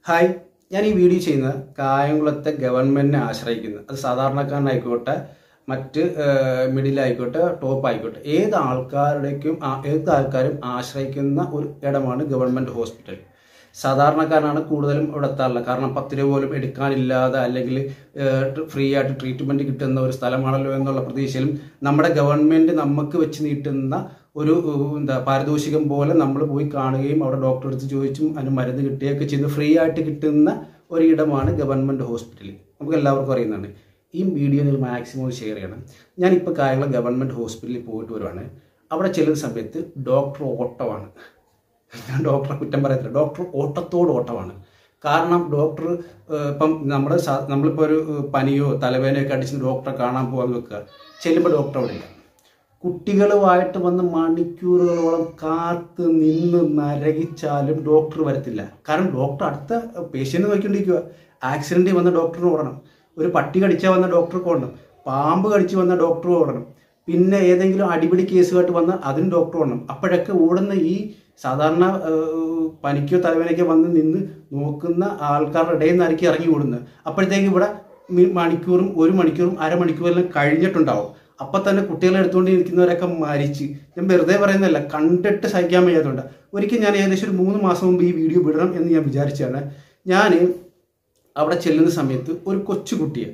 Hi, ഞാൻ ഈ video ചെയ്യുന്നത് കായംകുളത്തെ ഗവൺമെൻറ്റിനെ ആശ്രയിക്കുന്നത്. അത് സാധാരണക്കാരനായിക്കോട്ടെ, മറ്റ് മിഡിലായിക്കോട്ടെ, ടോപ്പ് ആയിക്കോട്ടെ, ഏത് ആൾക്കാരും ആശ്രയിക്കുന്ന ഒരു ഇടമാണ് ഗവൺമെൻറ് ഹോസ്പിറ്റൽ. സാധാരണക്കാരനാണ് കൂടുതലും ഇവിടെ എത്താറുള്ളത്. കാരണം 10 രൂപ പോലും എടുക്കാനില്ലാതെ അല്ലെങ്കിൽ ഫ്രീ ആയിട്ട് ട്രീറ്റ്മെൻറ്റ് കിട്ടുന്ന ഒരു സ്ഥലമാണല്ലോ എന്നുള്ള പ്രതീക്ഷയിലും നമ്മുടെ ഗവൺമെൻറ് നമുക്ക് വെച്ച് നീട്ടുന്ന ഒരു പാരിതോഷികം പോലെ നമ്മൾ പോയി കാണുകയും അവിടെ ഡോക്ടറെ അടുത്ത് ചോദിച്ചും അതിന് മരുന്ന് കിട്ടുകയൊക്കെ ചെയ്യുന്ന ഫ്രീ ആയിട്ട് കിട്ടുന്ന ഒരിടമാണ് ഗവൺമെൻറ് ഹോസ്പിറ്റൽ. നമുക്ക് എല്ലാവർക്കും അറിയുന്നതാണ്. ഈ വീഡിയോ നിങ്ങൾ മാക്സിമം ഷെയർ ചെയ്യണം. ഞാനിപ്പോൾ കായംകുളം ഗവൺമെൻറ് ഹോസ്പിറ്റലിൽ പോയിട്ട് വരുവാണ്. അവിടെ ചെല്ലുന്ന സമയത്ത് ഡോക്ടർ ഓട്ടമാണ്. ഞാൻ ഡോക്ടറെ കുറ്റം പറയത്തില്ല, ഡോക്ടർ ഓട്ടത്തോട് ഓട്ടമാണ്. കാരണം ഡോക്ടർ ഇപ്പം നമ്മളിപ്പോൾ ഒരു പനിയോ തലവേദനയൊക്കെ അടിച്ച് ഡോക്ടറെ കാണാൻ പോകാൻ വെക്കുക, ചെല്ലുമ്പോൾ ഡോക്ടർ അവിടെ ഇല്ല. കുട്ടികളുമായിട്ട് വന്ന് മണിക്കൂറുകളോളം കാത്ത് നിന്ന് നരകിച്ചാലും ഡോക്ടർ വരത്തില്ല. കാരണം ഡോക്ടർ അടുത്ത പേഷ്യൻ്റ് നോക്കിക്കൊണ്ടിരിക്കുക. ആക്സിഡൻറ്റിൽ വന്ന ഡോക്ടറിന് ഓടണം, ഒരു പട്ടി കടിച്ചാൽ വന്ന ഡോക്ടർക്ക് ഓടണം, പാമ്പ് കടിച്ച് വന്ന ഡോക്ടർ ഓടണം, പിന്നെ ഏതെങ്കിലും അടിപിടി കേസുമായിട്ട് വന്നാൽ അതിന് ഡോക്ടർ ഓടണം. അപ്പോഴൊക്കെ ഓടുന്ന ഈ സാധാരണ പനിക്കോ തലവേനയ്ക്കോ വന്ന് നിന്ന് നോക്കുന്ന ആൾക്കാരുടെ ഇടയിൽ നിന്നായിരിക്കും ഇറങ്ങി ഓടുന്നത്. അപ്പോഴത്തേക്ക് ഇവിടെ മണിക്കൂറും 1 മണിക്കൂറും അരമണിക്കൂറെല്ലാം കഴിഞ്ഞിട്ടുണ്ടാവും. അപ്പം തന്നെ കുട്ടികളെ എടുത്തുകൊണ്ട് ഇരിക്കുന്നവരൊക്കെ മരിച്ച്. ഞാൻ വെറുതെ പറയുന്നതല്ല, കണ്ടിട്ട് സഹിക്കാൻ വയ്യാത്തതുകൊണ്ട്. ഒരിക്കൽ ഞാൻ ഏകദേശം ഒരു 3 മാസം മുമ്പ് ഈ വീഡിയോ വിടണം എന്ന് ഞാൻ വിചാരിച്ചാണ്. ഞാൻ അവിടെ ചെല്ലുന്ന സമയത്ത് ഒരു കൊച്ചുകുട്ടിയെ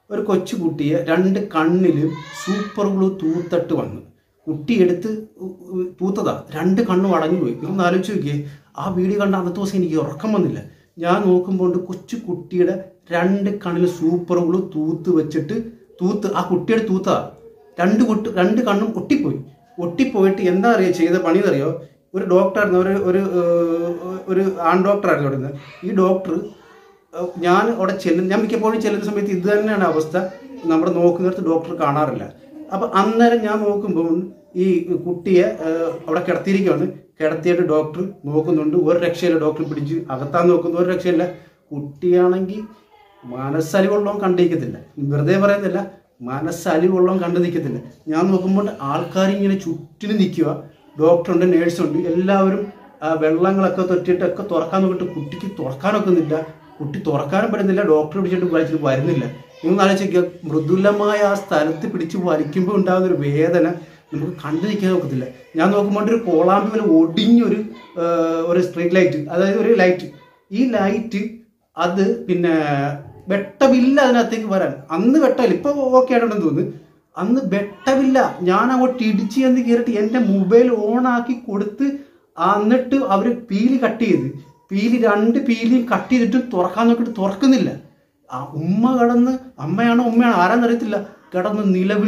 2 കണ്ണിലും സൂപ്പർ ഗ്ലൂ തൂത്തിട്ട് വന്നു. കുട്ടിയെടുത്ത് തൂത്തതാ, 2 കണ്ണും അടഞ്ഞു പോയി. ഇതൊന്ന് ആലോചിച്ച് നോക്കിയേ. ആ വീഡിയോ കണ്ട അന്നത്തെ ദിവസം എനിക്ക് ഉറക്കം വന്നില്ല. ഞാൻ നോക്കുമ്പോൾ കൊച്ചു കുട്ടിയുടെ 2 കണ്ണിൽ സൂപ്പർ ഗ്ലൂ തൂത്ത് ആ കുട്ടിയുടെ തൂത്തതാ. 2 കണ്ണും ഒട്ടിപ്പോയിട്ട് എന്താ അറിയുക ചെയ്ത പണി എന്നറിയോ? ഒരു ഡോക്ടറായിരുന്നു, ഒരു ആൺ ഡോക്ടറായിരുന്നു അവിടെ നിന്ന്. ഈ ഡോക്ടർ ഞാൻ മിക്കപ്പോഴും ചെല്ലുന്ന സമയത്ത് ഇത് തന്നെയാണ് അവസ്ഥ. നമ്മുടെ നോക്കുന്നിടത്ത് ഡോക്ടർ കാണാറില്ല. അപ്പം അന്നേരം ഞാൻ നോക്കുമ്പോൾ ഈ കുട്ടിയെ അവിടെ കിടത്തിയിട്ട് ഡോക്ടർ നോക്കുന്നുണ്ട്. ഒരു രക്ഷയില്ല. ഡോക്ടർ പിടിച്ച് അകത്താൻ നോക്കുന്നു, ഒരു രക്ഷയില്ല. കുട്ടിയാണെങ്കിൽ മനസ്സലിവുള്ളവൻ കണ്ടിരിക്കത്തില്ല. വെറുതെ പറയുന്നില്ല, മനസ്സലിവുള്ളവൻ കണ്ടു നിൽക്കത്തില്ല. ഞാൻ നോക്കുമ്പോൾ ആൾക്കാരിങ്ങനെ ചുറ്റിനും നിൽക്കുക. ഡോക്ടറുണ്ട്, നേഴ്സുണ്ട്, എല്ലാവരും വെള്ളങ്ങളൊക്കെ തൊട്ടിട്ടൊക്കെ തുറക്കാൻ നോക്കിയിട്ട് കുട്ടിക്ക് തുറക്കാനൊക്കുന്നില്ല. കുട്ടി തുറക്കാനും പറ്റുന്നില്ല. ഡോക്ടർ പിടിച്ചിട്ട് വലിച്ചിട്ട് വരുന്നില്ല. നിങ്ങൾ ആലോചിക്കുക, മൃദുലമായ ആ സ്ഥലത്ത് പിടിച്ച് വലിക്കുമ്പോൾ ഉണ്ടാകുന്നൊരു വേദന നമുക്ക് കണ്ടു നിൽക്കാൻ നോക്കത്തില്ല. ഞാൻ നോക്കുമ്പോൾ ഒരു കോളാമ്പി പോലെ ഒടിഞ്ഞൊരു സ്ട്രീറ്റ് ലൈറ്റ്, അതായത് ഒരു ലൈറ്റ്. ഈ ലൈറ്റ് അത് പിന്നെ വെട്ടമില്ല അതിനകത്തേക്ക് വരാൻ. അന്ന് വെട്ടമില്ല, ഇപ്പോൾ ഓക്കെ ആയിട്ടുണ്ടെന്ന് തോന്നുന്നു. അന്ന് വെട്ടമില്ല. ഞാൻ അങ്ങോട്ട് ഇടിച്ച് ചെന്ന് കയറിയിട്ട് എൻ്റെ മൊബൈൽ ഓണാക്കി കൊടുത്ത് എന്നിട്ട് അവർ പീലി കട്ട് ചെയ്ത് 2 പീലിയും കട്ട് ചെയ്തിട്ട് തുറക്കാൻ നോക്കിയിട്ട് തുറക്കുന്നില്ല. ആ അമ്മയാണോ ആരാന്നറിയത്തില്ല, കിടന്ന്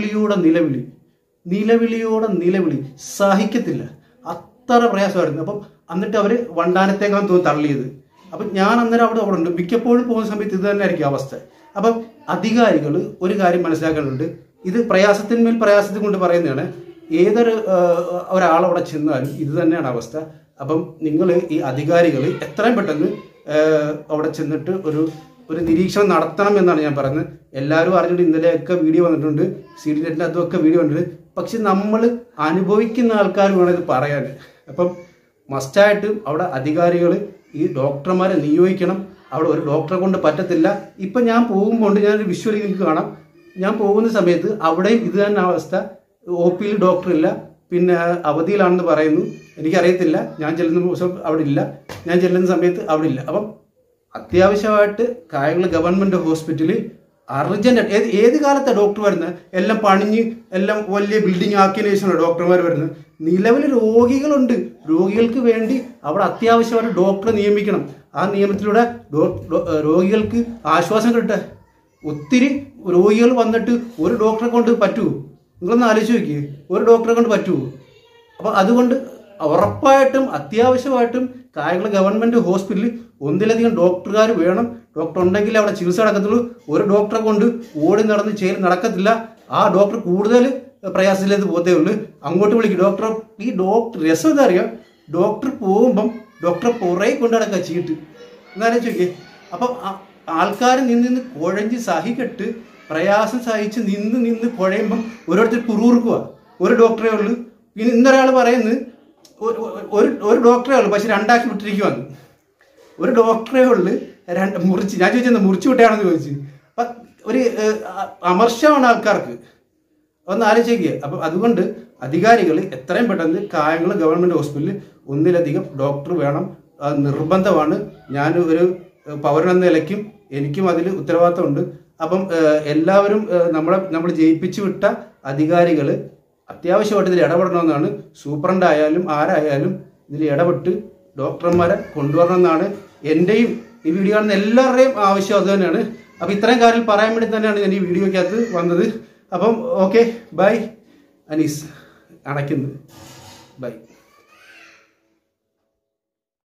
നിലവിളിയോടെ സഹിക്കത്തില്ല. അത്ര പ്രയാസമായിരുന്നു. അപ്പം എന്നിട്ട് അവർ വണ്ടാനത്തേക്കാണ് തള്ളിയത്. അപ്പം ഞാൻ അന്നേരം അവിടെ ഉണ്ട്. മിക്കപ്പോഴും പോകുന്ന സമയത്ത് ഇത് തന്നെ ആയിരിക്കും അവസ്ഥ. അപ്പം അധികാരികൾ ഒരു കാര്യം മനസ്സിലാക്കാനുണ്ട്. ഇത് പ്രയാസത്തിന്മേൽ പ്രയാസത്തിൽ കൊണ്ട് പറയുന്നതാണ്. ഏതൊരു ഒരാളവിടെ ചെന്നാലും ഇത് തന്നെയാണ് അവസ്ഥ. അപ്പം നിങ്ങൾ ഈ അധികാരികൾ എത്രയും പെട്ടെന്ന് അവിടെ ചെന്നിട്ട് ഒരു നിരീക്ഷണം നടത്തണം എന്നാണ് ഞാൻ പറയുന്നത്. എല്ലാവരും അറിഞ്ഞിട്ട് ഇന്നലെയൊക്കെ വീഡിയോ വന്നിട്ടുണ്ട്, CD നെറ്റിനകത്തൊക്കെ വീഡിയോ വന്നിട്ടുണ്ട്. പക്ഷെ നമ്മൾ അനുഭവിക്കുന്ന ആൾക്കാർ വേണം ഇത് പറയാൻ. അപ്പം മസ്റ്റായിട്ടും അവിടെ അധികാരികൾ ഈ ഡോക്ടർമാരെ നിയോഗിക്കണം. അവിടെ ഒരു ഡോക്ടറെ കൊണ്ട് പറ്റത്തില്ല. ഇപ്പം ഞാൻ പോകുമ്പോൾ ഞാനൊരു വിഷ്വലി നിങ്ങൾക്ക് കാണാം. ഞാൻ പോകുന്ന സമയത്ത് അവിടെയും ഇത് തന്നെ അവസ്ഥ. OP ഡോക്ടർ ഇല്ല, പിന്നെ അവധിയിലാണെന്ന് പറയുന്നു. എനിക്കറിയത്തില്ല, ഞാൻ ചെല്ലുന്ന ദിവസം അവിടെ ഇല്ല, ഞാൻ ചെല്ലുന്ന സമയത്ത് അവിടെ ഇല്ല. അപ്പം അത്യാവശ്യമായിട്ട് കായംകുളം ഗവൺമെൻറ് ഹോസ്പിറ്റലിൽ അർജൻറ്റായിട്ട് ഏത് കാലത്താണ് ഡോക്ടർ വരുന്നത്? എല്ലാം പണിഞ്ഞ് എല്ലാം വലിയ ബിൽഡിംഗ് ആക്കിയതിനു ശേഷമാണ് ഡോക്ടർമാർ വരുന്നത്. നിലവിൽ രോഗികളുണ്ട്. രോഗികൾക്ക് വേണ്ടി അവിടെ അത്യാവശ്യമായിട്ട് ഡോക്ടറെ നിയമിക്കണം. ആ നിയമത്തിലൂടെ രോഗികൾക്ക് ആശ്വാസം കിട്ടട്ടെ. ഒത്തിരി രോഗികൾ വന്നിട്ട് ഒരു ഡോക്ടറെ കൊണ്ട് പറ്റുമോ? നിങ്ങളൊന്ന് ആലോചിച്ച് നോക്കിയേ, ഒരു ഡോക്ടറെ കൊണ്ട് പറ്റുമോ? അപ്പോൾ അതുകൊണ്ട് ഉറപ്പായിട്ടും അത്യാവശ്യമായിട്ടും കായംകുളം ഗവൺമെൻറ് ഹോസ്പിറ്റലിൽ ഒന്നിലധികം ഡോക്ടർമാർ വേണം. ഡോക്ടർ ഉണ്ടെങ്കിൽ അവിടെ ചികിത്സ നടക്കത്തുള്ളൂ. ഒരു ഡോക്ടറെ കൊണ്ട് ഓടി നടന്ന് നടക്കത്തില്ല. ആ ഡോക്ടർ കൂടുതൽ പ്രയാസത്തിലേക്ക് പോകത്തേ ഉള്ളൂ. അങ്ങോട്ട് വിളിക്കും ഡോക്ടർ. ഈ ഡോക്ടർ രസം എന്താ അറിയാം? ഡോക്ടർ പോകുമ്പം ഡോക്ടറെ പുറകെ കൊണ്ട് നടക്കുക ചീട്ട്. എന്നാലോചിച്ച് നോക്കിയേ. അപ്പം ആൾക്കാർ നിന്ന് കുഴഞ്ഞ് സഹിക്കെട്ട് പ്രയാസം സഹിച്ച് നിന്ന് കുഴയുമ്പം ഓരോരുത്തർ കുറുകുറുക്കുക. ഒരു ഡോക്ടറേ ഉള്ളൂ. പിന്നെ ഇന്നൊരാൾ പറയുന്നത് ഒരു ഡോക്ടറേ ഉള്ളൂ, പക്ഷെ 2 ആക്കി വിട്ടിരിക്കുവാന്ന്. ഒരു ഡോക്ടറേ ഉള്ളു മുറിച്ച്, ഞാൻ ചോദിച്ചത് മുറിച്ചു വിട്ടാണെന്ന് ചോദിച്ചു. അപ്പം ഒരു അമർഷമാണ് ആൾക്കാർക്ക്, ഒന്ന് ആലോചിക്കുക. അപ്പം അതുകൊണ്ട് അധികാരികൾ എത്രയും പെട്ടെന്ന് കായംകുളം ഗവൺമെൻറ് ഹോസ്പിറ്റലിൽ ഒന്നിലധികം ഡോക്ടർ വേണം, അത് നിർബന്ധമാണ്. ഞാൻ ഒരു പൗരനെന്ന നിലയ്ക്കും എനിക്കും അതിൽ ഉത്തരവാദിത്തമുണ്ട്. അപ്പം എല്ലാവരും നമ്മൾ ജയിപ്പിച്ചു വിട്ട അധികാരികൾ അത്യാവശ്യമായിട്ട് ഇതിൽ ഇടപെടണമെന്നാണ്. സൂപ്രണ്ടായാലും ആരായാലും ഇതിൽ ഇടപെട്ട് ഡോക്ടർമാരെ കൊണ്ടുവരണമെന്നാണ് എൻ്റെയും ഈ വീഡിയോ കാണുന്ന എല്ലാവരുടെയും ആവശ്യം. അത് തന്നെയാണ്. അപ്പം ഇത്രയും കാര്യം പറയാൻ വേണ്ടി തന്നെയാണ് ഞാൻ ഈ വീഡിയോയ്ക്കകത്ത് വന്നത്. അപ്പം ഓക്കെ, ബൈ. അനീസ് അടയ്ക്കുന്നത്, ബൈ.